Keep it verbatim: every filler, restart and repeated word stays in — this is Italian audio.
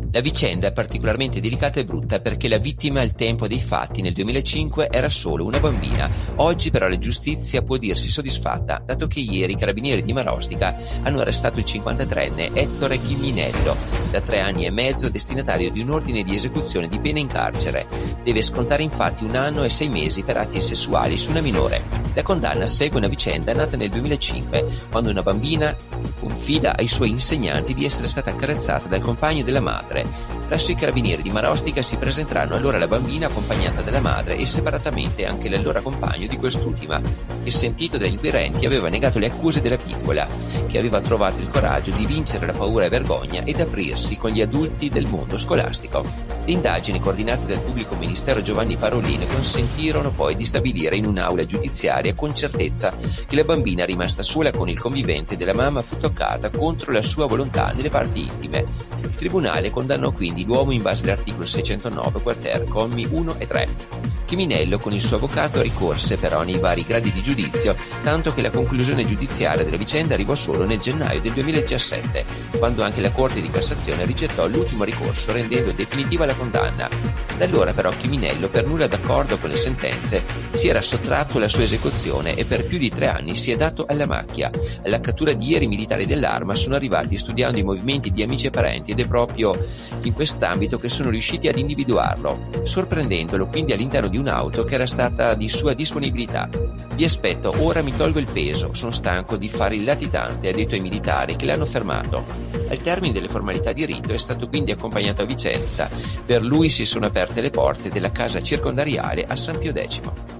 La vicenda è particolarmente delicata e brutta perché la vittima al tempo dei fatti nel duemilacinque era solo una bambina. Oggi però la giustizia può dirsi soddisfatta, dato che ieri i carabinieri di Marostica hanno arrestato il cinquantatreenne Ettore Chiminello, da tre anni e mezzo destinatario di un ordine di esecuzione di pena in carcere. Deve scontare infatti un anno e sei mesi per atti sessuali su una minore. La condanna segue una vicenda nata nel duemilacinque, quando una bambina confida ai suoi insegnanti di essere stata accarezzata dal compagno della madre. Presso i carabinieri di Marostica si presenteranno allora la bambina accompagnata dalla madre e separatamente anche l'allora compagno di quest'ultima, che sentito dagli inquirenti aveva negato le accuse della piccola, che aveva trovato il coraggio di vincere la paura e vergogna ed aprirsi con gli adulti del mondo scolastico. Le indagini coordinate dal pubblico ministero Giovanni Parolin consentirono poi di stabilire in un'aula giudiziaria con certezza che la bambina rimasta sola con il convivente della mamma fu toccata contro la sua volontà nelle parti intime. Il tribunale condannò quindi l'uomo in base all'articolo seicentonove quater, commi uno e tre. Chiminello con il suo avvocato ricorse però nei vari gradi di giudizio, tanto che la conclusione giudiziaria della vicenda arrivò solo nel gennaio del duemiladiciassette, quando anche la Corte di Cassazione rigettò l'ultimo ricorso rendendo definitiva la condanna. Da allora però Chiminello, per nulla d'accordo con le sentenze, si era sottratto alla sua esecuzione e per più di tre anni si è dato alla macchia. Alla cattura di ieri i militari dell'Arma sono arrivati studiando i movimenti di amici e parenti ed è proprio in quest'ambito che sono riusciti ad individuarlo, sorprendendolo quindi all'interno di un'auto che era stata di sua disponibilità. Vi aspetto, ora mi tolgo il peso, sono stanco di fare il latitante, ha detto ai militari che l'hanno fermato. Al termine delle formalità di rito è stato quindi accompagnato a Vicenza. Per lui si sono aperte le porte della casa circondariale a San Pio X.